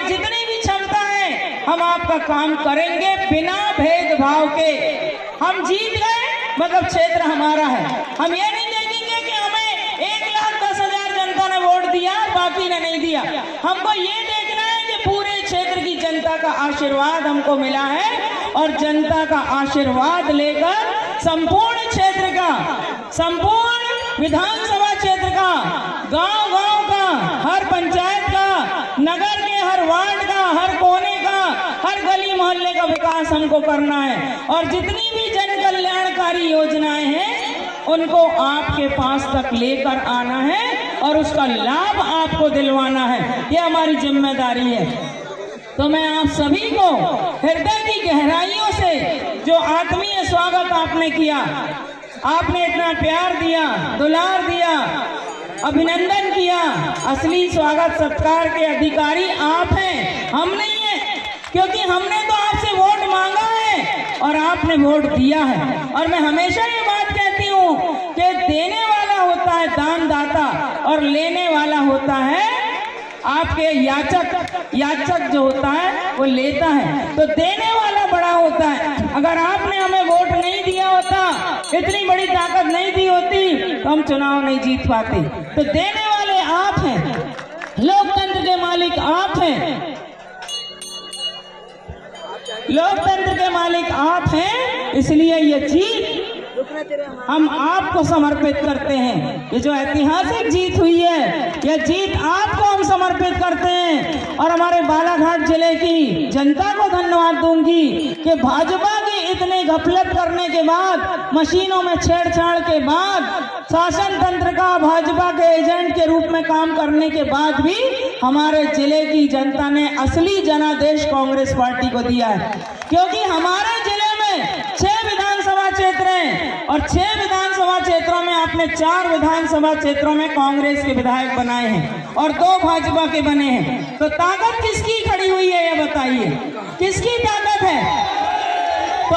जितनी भी क्षमता है हम आपका काम करेंगे बिना भेदभाव के। हम जीत गए मतलब क्षेत्र हमारा है। हम ये नहीं देखेंगे कि हमें 1,10,000 जनता ने वोट दिया, बाकी ने नहीं दिया। हमको ये देखना है कि पूरे क्षेत्र की जनता का आशीर्वाद हमको मिला है और जनता का आशीर्वाद लेकर संपूर्ण क्षेत्र का, संपूर्ण विधानसभा क्षेत्र का, गांव-गांव का, हर पंचायत का, नगर के हर वार्ड का, हर कोने का, हर गली मोहल्ले का विकास हमको करना है। और जितनी भी जन कल्याणकारी योजनाएं हैं उनको आपके पास तक लेकर आना है और उसका लाभ आपको दिलवाना है। ये हमारी जिम्मेदारी है। तो मैं आप सभी को हृदय की गहराइयों से जो आत्मीय स्वागत आपने किया, आपने इतना प्यार दिया, दुलार दिया, अभिनंदन किया, असली स्वागत सत्कार के अधिकारी आप हैं, हम नहीं हैं। क्योंकि हमने तो आपसे वोट मांगा है और आपने वोट दिया है। और मैं हमेशा ये बात कहती हूँ कि देने वाला होता है दानदाता और लेने वाला होता है आपके याचक जो होता है वो लेता है। तो देने वाला बड़ा होता है। अगर आपने हमें वोट नहीं दिया होता, इतनी बड़ी ताकत नहीं दी होती तो हम चुनाव नहीं जीत पाते। तो देने वाले आप हैं, लोकतंत्र के मालिक आप हैं, लोकतंत्र के मालिक आप हैं। इसलिए ये जीत हम आपको समर्पित करते हैं। ये जो ऐतिहासिक जीत हुई है, यह जीत आपको हम समर्पित करते हैं। और हमारे बालाघाट जिले की जनता को धन्यवाद दूंगी कि भाजपा की इतने घपलत करने के बाद, मशीनों में छेड़छाड़ के बाद, शासन तंत्र का भाजपा के एजेंट के रूप में काम करने के बाद भी हमारे जिले की जनता ने असली जनादेश कांग्रेस पार्टी को दिया है। क्योंकि हमारे जिले में 6 विधानसभा क्षेत्र हैं और 6 विधानसभा क्षेत्रों में आपने 4 विधानसभा क्षेत्रों में कांग्रेस के विधायक बनाए हैं और 2 भाजपा के बने हैं। तो ताकत किसकी खड़ी हुई है ये बताइए, किसकी ताकत है? तो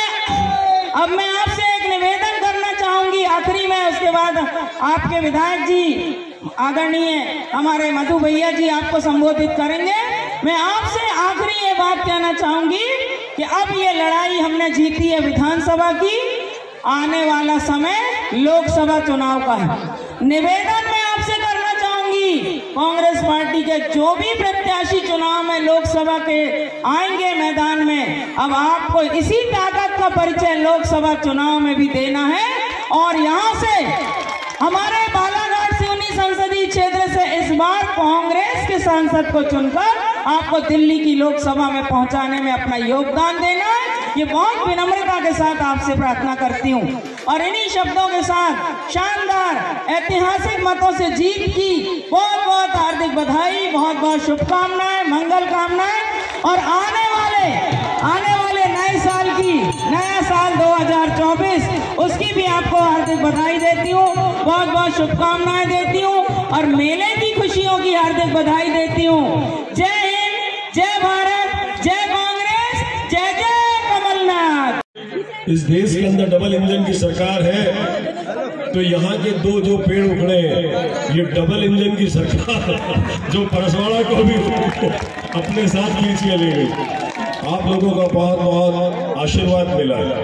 अब मैं आपसे एक निवेदन करना चाहूंगी आखिरी में, उसके बाद आपके विधायक जी आदरणीय हमारे मधु भैया जी आपको संबोधित करेंगे। मैं आपसे आखिरी ये बात कहना चाहूंगी कि अब ये लड़ाई हमने जीती है विधानसभा की, आने वाला समय लोकसभा चुनाव का है। निवेदन मैं आपसे करना चाहूंगी, कांग्रेस पार्टी के जो भी प्रत्याशी चुनाव में लोकसभा के आएंगे मैदान में, अब आपको इसी ताकत का परिचय लोकसभा चुनाव में भी देना है। और यहाँ से हमारे बालाघाट सिवनी संसदीय क्षेत्र से इस बार कांग्रेस के सांसद को चुनकर आपको दिल्ली की लोकसभा में पहुंचाने में अपना योगदान देना है। ये बहुत विनम्रता के साथ आपसे प्रार्थना करती हूँ। और इन्हीं शब्दों के साथ शानदार ऐतिहासिक मतों से जीत की बहुत बहुत हार्दिक बधाई, बहुत बहुत शुभकामनाएं, मंगल कामनाएं। और आने वाले नए साल की, नया साल 2024, उसकी भी आपको हार्दिक बधाई देती हूँ, बहुत बहुत शुभकामनाएं देती हूँ और मेले की खुशियों की हार्दिक बधाई देती हूँ। जय हिंद, जय भारत, जय कांग्रेस, जय जय कमलनाथ। इस देश के अंदर डबल इंजन की सरकार है, तो यहाँ के 2 जो पेड़ उखड़े हैं, ये डबल इंजन की सरकार जो परसवाड़ा को भी अपने साथ खींच के ले गई। आप लोगों का बहुत बहुत आशीर्वाद मिला है,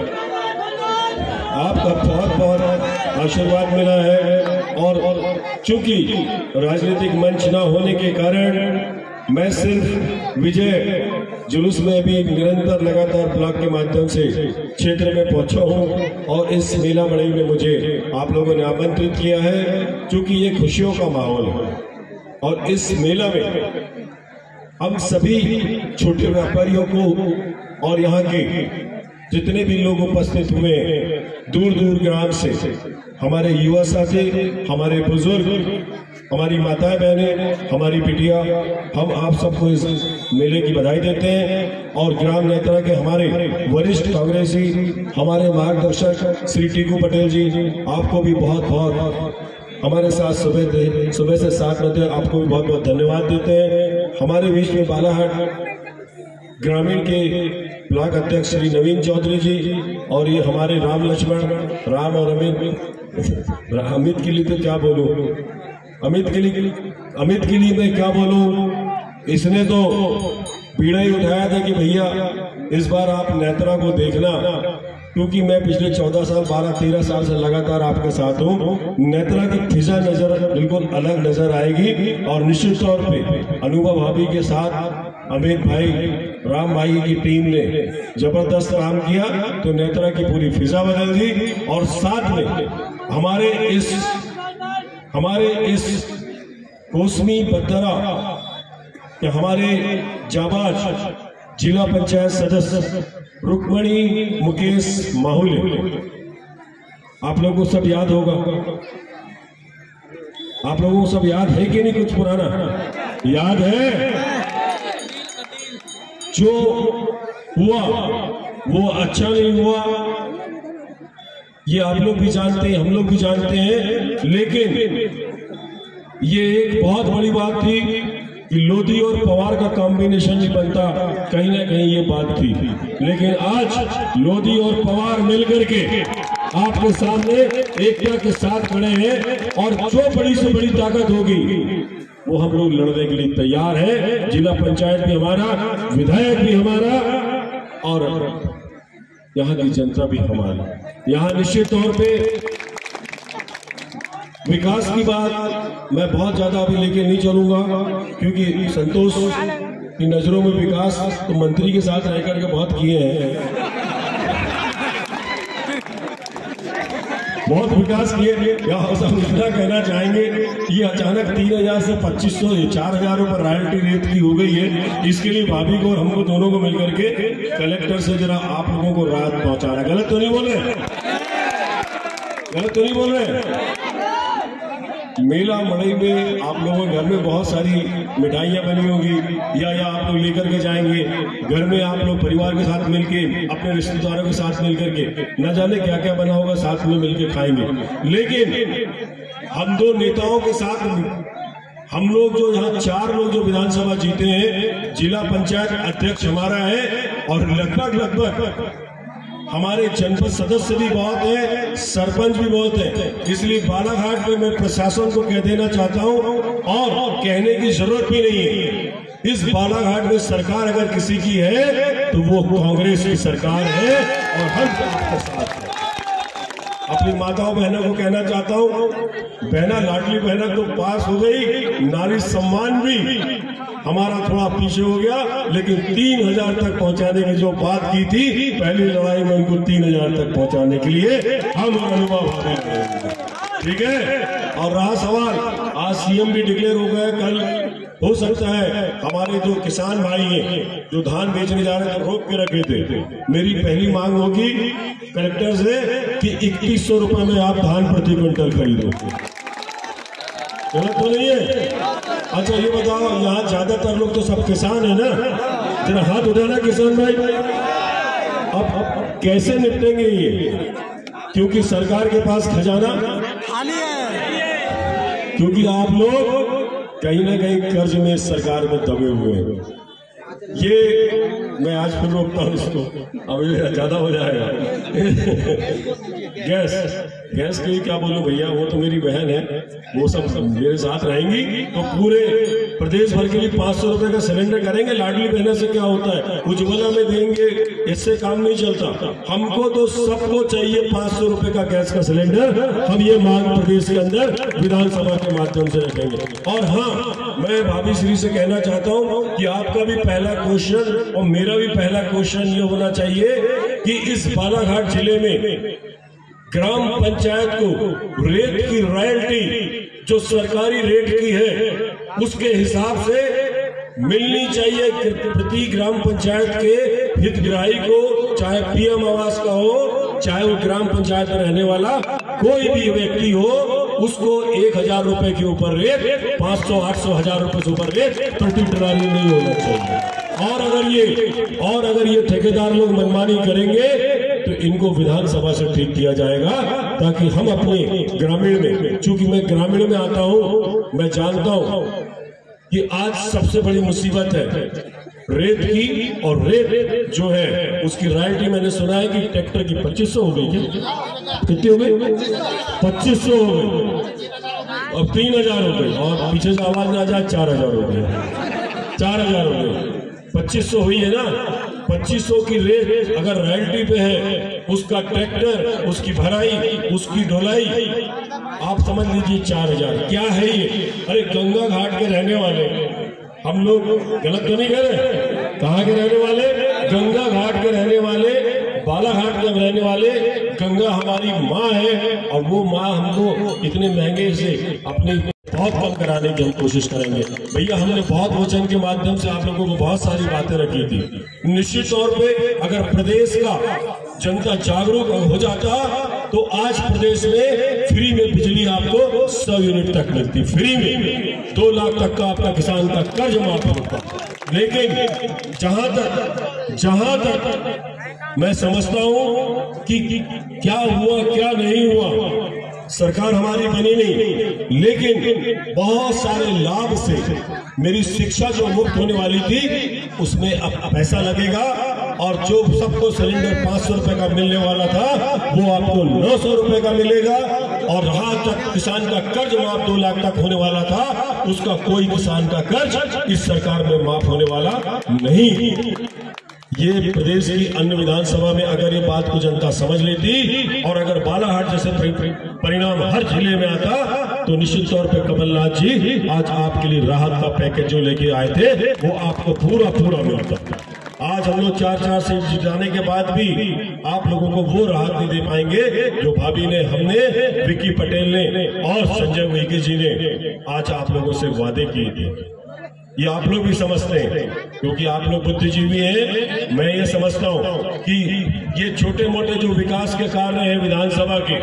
आपका बहुत बहुत आशीर्वाद मिला है। और चूंकि राजनीतिक मंच न होने के कारण मैं सिर्फ विजय जुलूस में भी निरंतर लगातार ब्लॉक के माध्यम से क्षेत्र में पहुंचा हूं और इस मेला बड़ई में मुझे आप लोगों ने आमंत्रित किया है। चूंकि ये खुशियों का माहौल है और इस मेला में हम सभी छोटे व्यापारियों को और यहाँ के जितने भी लोग उपस्थित हुए, दूर दूर ग्राम से हमारे युवा साथी, हमारे बुजुर्ग, हमारी माताएं बहनें, हमारी बिटिया, हम आप सबको इस मेले की बधाई देते हैं। और ग्राम नेता के हमारे वरिष्ठ कांग्रेसी, हमारे मार्गदर्शक श्री टीकू पटेल जी, आपको भी बहुत बहुत हमारे साथ सुबह से 7 बजे आपको भी बहुत बहुत धन्यवाद देते हैं। हमारे बीच में बालाघाट ग्रामीण के ब्लॉक अध्यक्ष श्री नवीन चौधरी जी और ये हमारे राम लक्ष्मण, राम और अमित के लिए तो क्या बोलूं, अमित के लिए मैं क्या बोलूं, इसने तो पीड़ा ही उठाया था कि भैया इस बार आप नेत्रा को देखना, क्योंकि मैं पिछले 14 साल 12-13 साल से लगातार आपके साथ हूँ। नेत्रा की फिजा नजर बिल्कुल अलग नजर आएगी और निश्चित तौर पे अनुभव भाभी के साथ अमित भाई, राम भाई की टीम ने जबरदस्त काम किया तो नेत्रा की पूरी फिजा बदल दी। और साथ में हमारे इस कोसमी बद्दरा के हमारे जाबाज जिला पंचायत सदस्य रुक्मणी मुकेश माहुले, आप लोगों को सब याद होगा, आप लोगों को सब याद है कि नहीं? कुछ पुराना याद है? जो हुआ वो अच्छा नहीं हुआ, ये आप लोग भी जानते हैं, हम लोग भी जानते हैं। लेकिन ये एक बहुत बड़ी बात थी कि लोधी और पवार का कॉम्बिनेशन नहीं बनता, कहीं ना कहीं ये बात थी। लेकिन आज लोधी और पवार मिलकर के आपके सामने एकता के साथ खड़े हैं और जो बड़ी से बड़ी ताकत होगी वो हम लोग लड़ने के लिए तैयार है। जिला पंचायत भी हमारा, विधायक भी हमारा और यहाँ की जनता भी हमारी। यहाँ निश्चित तौर पे विकास की बात मैं बहुत ज्यादा अभी लेके नहीं चलूंगा, क्योंकि संतोष की नजरों में विकास तो मंत्री के साथ रह करके बहुत किए हैं, बहुत विकास किए। हम इतना कहना चाहेंगे कि अचानक 3000 से 2500 4000 पर रॉयल्टी रेट की हो गई है। इसके लिए भाभी को और हमको दोनों को मिलकर के कलेक्टर से जरा आप लोगों को राहत पहुंचाना। गलत तो नहीं बोल रहे? गलत तो नहीं बोल रहे? मेला मड़ई में आप लोगों के घर में बहुत सारी मिठाइयाँ बनी होगी या आप लोग लेकर के जाएंगे घर में, आप लोग परिवार के साथ मिलके, अपने रिश्तेदारों के साथ मिलकर के न जाने क्या क्या बना होगा, साथ में मिलके खाएंगे। लेकिन हम दो नेताओं के साथ हम लोग जो यहाँ 4 लोग जो विधानसभा जीते हैं, जिला पंचायत अध्यक्ष हमारा है और लगभग हमारे जनपद सदस्य भी बहुत है, सरपंच भी बहुत है। इसलिए बालाघाट में मैं प्रशासन को कह देना चाहता हूं और कहने की जरूरत भी नहीं है। इस बालाघाट में सरकार अगर किसी की है तो वो कांग्रेस की सरकार है और हम आपके साथ हैं। अपनी माताओं बहनों को कहना चाहता हूं, बहना लाडली बहना तो पास हो गई, नारी सम्मान भी हमारा थोड़ा पीछे हो गया, लेकिन 3000 तक पहुंचाने की जो बात की थी पहली लड़ाई में, उनको 3000 तक पहुंचाने के लिए हम अनुभव करेंगे। ठीक है। और रहा सवाल, आज सीएम भी डिक्लेयर हो गए, कल हो सकता है हमारे जो किसान भाई हैं जो धान बेचने जा रहे थे रोक के रखे थे, मेरी पहली मांग होगी कलेक्टर से कि 2100 रुपए में आप धान प्रति क्विंटल खरीदो। गलत तो नहीं है? अच्छा ये बताओ, यहाँ ज्यादातर लोग तो सब किसान है ना, जरा हाथ उठाना किसान भाई। अब कैसे निपटेंगे ये? क्योंकि सरकार के पास खजाना खाली है, क्योंकि आप लोग कहीं ना कहीं कर्ज में सरकार में दबे हुए हैं। ये मैं आज फिर रोकता हूँ इसको, अब ये ज्यादा हो जाएगा। गैस के लिए क्या बोलूं भैया, वो तो मेरी बहन है, वो सब मेरे साथ रहेंगी तो पूरे प्रदेश भर के लिए 500 रुपए का सिलेंडर करेंगे। लाडली बहना से क्या होता है, उज्ज्वला में देंगे, इससे काम नहीं चलता। हमको तो सबको चाहिए 500 रुपए का गैस का सिलेंडर। हम ये मांग प्रदेश के अंदर विधानसभा के माध्यम से रखेंगे। और हाँ, मैं भाभी श्री से कहना चाहता हूँ कि आपका भी पहला क्वेश्चन और मेरा भी पहला क्वेश्चन ये होना चाहिए कि इस बालाघाट जिले में ग्राम पंचायत को रेट की रॉयल्टी जो सरकारी रेट की है उसके हिसाब से मिलनी चाहिए प्रति ग्राम पंचायत के हितग्राही को, चाहे पीएम आवास का हो, चाहे वो ग्राम पंचायत में रहने वाला कोई भी व्यक्ति हो, उसको 1000 रुपए के ऊपर रेट, 500, 800, 1000 रुपए से ऊपर रेट प्रति ट्राली नहीं होना चाहिए। और अगर ये ठेकेदार लोग मनमानी करेंगे तो इनको विधानसभा से ठीक किया जाएगा, ताकि हम अपने ग्रामीण में, चूंकि मैं ग्रामीण में आता हूं, मैं जानता हूं कि आज सबसे बड़ी मुसीबत है रेत की। और रेत जो है उसकी रॉयल्टी मैंने सुना है कि ट्रैक्टर की 2500 हो गई। क्या कितनी हो गई? 2500 हो गई, अब 3000 हो गई, और पीछे से आवाज ना आ जाए 4000 हो गई। 4000 हो गए, 2500 हुई है ना। 2500 की रेट अगर रॉयल्टी पे है, उसका ट्रैक्टर, उसकी भराई, उसकी ढुलाई, आप समझ लीजिए 4000 क्या है ये। अरे गंगा घाट के रहने वाले हम लोग गलत तो नहीं कह रहे, कहाँ के रहने वाले, गंगा घाट के रहने वाले, बालाघाट के रहने वाले। गंगा हमारी माँ है और वो माँ हमको इतने महंगे से अपनी बहुत कम कराने की हम कोशिश करेंगे। भैया हमने बहुत वचन के माध्यम से आप लोगों को बहुत सारी बातें रखी थी। निश्चित तौर पे अगर प्रदेश का जनता जागरूक हो जाता तो आज प्रदेश में फ्री में बिजली आपको 100 यूनिट तक मिलती, फ्री में 2 लाख तक का आपका किसान का कर्ज माफ होता। लेकिन जहां तक मैं समझता हूं कि क्या हुआ क्या नहीं हुआ, सरकार हमारी बनी नहीं, लेकिन बहुत सारे लाभ से मेरी शिक्षा जो मुफ्त होने वाली थी उसमें अब पैसा लगेगा और जो सबको सिलेंडर 500 रुपए का मिलने वाला था वो आपको 900 रुपए का मिलेगा। और रहा तक किसान का कर्ज माफ 2 लाख तक होने वाला था, उसका कोई किसान का कर्ज इस सरकार में माफ होने वाला नहीं। ये प्रदेश की अन्य विधानसभा में अगर ये बात को जनता समझ लेती और अगर बालाघाट जैसे परिणाम हर जिले में आता तो निश्चित तौर पे कमलनाथ जी आज आपके लिए राहत का पैकेज जो लेके आए थे वो आपको पूरा मिलता। आज हम लोग 4-4 सीट जिताने के बाद भी आप लोगों को वो राहत नहीं दे पाएंगे जो भाभी ने, हमने, विक्की पटेल ने और संजय उइके जी ने आज आप लोगों से वादे किए थे। ये आप लोग भी समझते हैं क्योंकि आप लोग बुद्धिजीवी हैं। मैं ये समझता हूं कि ये छोटे मोटे जो विकास के कार्य हैं विधानसभा के,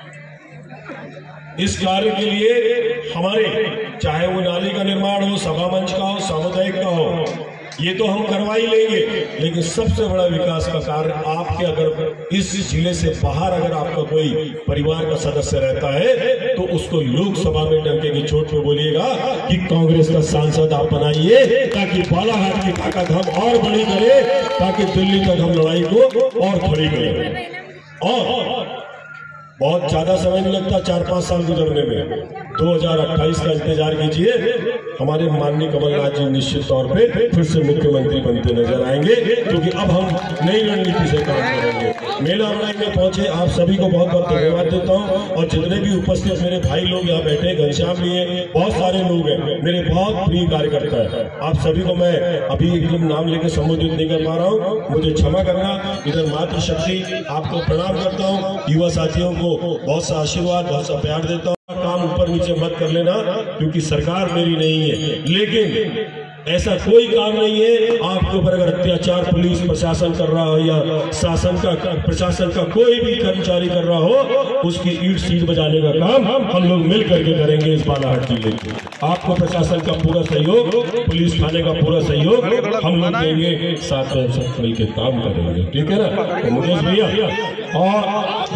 इस कार्य के लिए हमारे चाहे वो नाली का निर्माण हो, सभा मंच का हो, सामुदायिक का हो, ये तो हम करवा ही लेंगे। लेकिन सबसे बड़ा विकास का कार्य आपके अगर इस जिले से बाहर अगर आपका कोई परिवार का सदस्य रहता है तो उसको लोकसभा में डंके की चोट पे बोलिएगा कि कांग्रेस का सांसद आप बनाइए ताकि बालाघाट की ताकत हम और बड़ी करें, ताकि दिल्ली तक हम लड़ाई को और खड़ी करें। और बहुत ज्यादा समय नहीं लगता 4-5 साल गुजरने में, 2028 का इंतजार कीजिए। हमारे माननीय कमलनाथ जी निश्चित तौर पे फिर से मुख्यमंत्री बनते नजर आएंगे क्योंकि अब हम नई रणनीति से काम करेंगे। मेला लड़ाई में पहुंचे आप सभी को बहुत बहुत धन्यवाद देता हूं और जितने भी उपस्थित मेरे भाई लोग यहाँ बैठे, घनश्याम भी है, बहुत सारे लोग हैं, मेरे बहुत प्रिय कार्यकर्ता है। आप सभी को मैं अभी एकदम नाम लेकर संबोधित नहीं कर पा रहा हूँ, मुझे क्षमा करना। इधर मातृशक्ति आपको प्रणाम करता हूँ, युवा साथियों को बहुत सा आशीर्वाद, बहुत सा प्यार देता हूँ। काम ऊपर नीचे मत कर लेना क्योंकि सरकार मेरी नहीं है, लेकिन ऐसा कोई काम नहीं है आपके ऊपर अगर अत्याचार पुलिस प्रशासन कर रहा हो या शासन का प्रशासन का कोई भी कर्मचारी कर रहा हो, उसकी ईंट सीट बजाने का काम हम लोग मिल करके करेंगे इस बालाघाट जिले में। आपको प्रशासन का पूरा सहयोग, पुलिस थाने का पूरा सहयोग हम लोग देंगे, साथ में सब मिल के काम करेंगे, ठीक है ना मुकेश भैया। और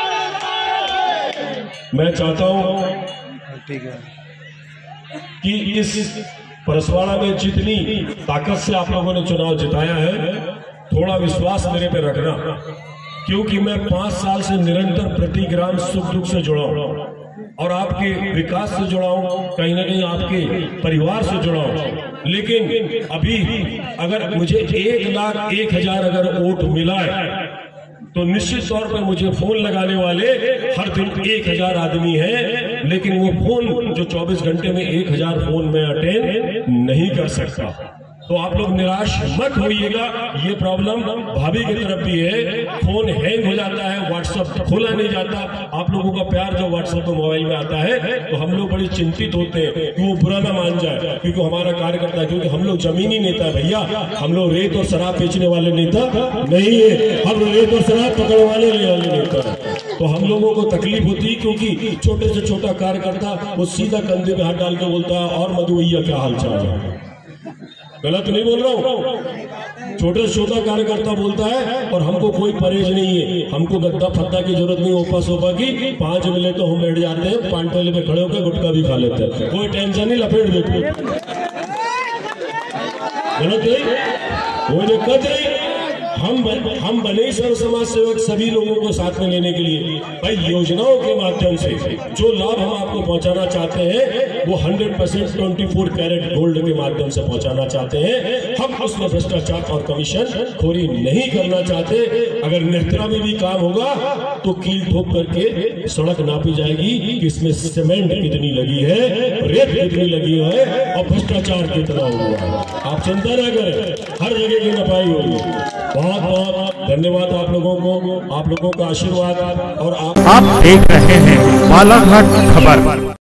मैं चाहता हूं कि इस परसवाड़ा में जितनी ताकत से आप लोगों ने चुनाव जिताया है, थोड़ा विश्वास मेरे पे रखना क्योंकि मैं 5 साल से निरंतर प्रति ग्राम सुख दुख से जुड़ा हूं और आपके विकास से जुड़ा हूं, कहीं ना कहीं आपके परिवार से जुड़ा हूं। लेकिन अभी अगर मुझे 1,01,000 अगर वोट मिला है तो निश्चित तौर पर मुझे फोन लगाने वाले हर दिन 1,000 आदमी हैं, लेकिन वो फोन जो 24 घंटे में 1,000 फोन में अटेंड नहीं कर सकता। तो आप लोग निराश मत होइएगा, ये प्रॉब्लम भाभी की तरफ भी है, फोन हैंग हो जाता है, व्हाट्सएप खोला नहीं जाता। आप लोगों का प्यार जो व्हाट्सएप में मोबाइल में आता है तो हम लोग बड़े चिंतित होते हैं कि वो बुरा ना मान जाए क्योंकि हमारा कार्यकर्ता है, क्योंकि हम लोग जमीनी नेता है भैया, हम लोग रेत और शराब बेचने वाले नेता नहीं है, हम रेत और शराब पकड़वाने वाले नेता है। तो हम लोगों को तकलीफ होती है क्योंकि छोटे से छोटा कार्यकर्ता वो सीधा कंधे पे हाथ डाल के बोलता है और मधु भैया क्या हाल चाल है। गलत नहीं बोल रहा हूँ, छोटे से छोटा कार्यकर्ता बोलता है और हमको कोई परहेज नहीं है, हमको गद्दा फद्दा की जरूरत नहीं, ओपा सोपा की। 5 मिले तो हम बैठ जाते हैं, 5 टोले पे खड़े होकर गुटखा भी खा लेते हैं, कोई टेंशन नहीं, लपेट देते। गलत नहीं, कोई दिक्कत नहीं, हम बने सर्व समाज सेवक सभी लोगों को साथ में लेने के लिए। भाई योजनाओं के माध्यम से जो लाभ हम आपको पहुंचाना चाहते हैं वो 100% 24 कैरेट गोल्ड के माध्यम से पहुंचाना चाहते हैं। हम उसमें भ्रष्टाचार और कमीशन खोरी नहीं करना चाहते। अगर नेत्रा में भी काम होगा तो कील ठोक करके सड़क नापी जाएगी कि इसमें सीमेंट कितनी लगी है, रेत कितनी लगी है और भ्रष्टाचार कितना हुआ। आप चिंता ना करें, हर जगह की नपाई होगी। बहुत बहुत धन्यवाद आप लोगों को, आप लोगों का आशीर्वाद। और आप देख रहे हैं बालाघाट खबर।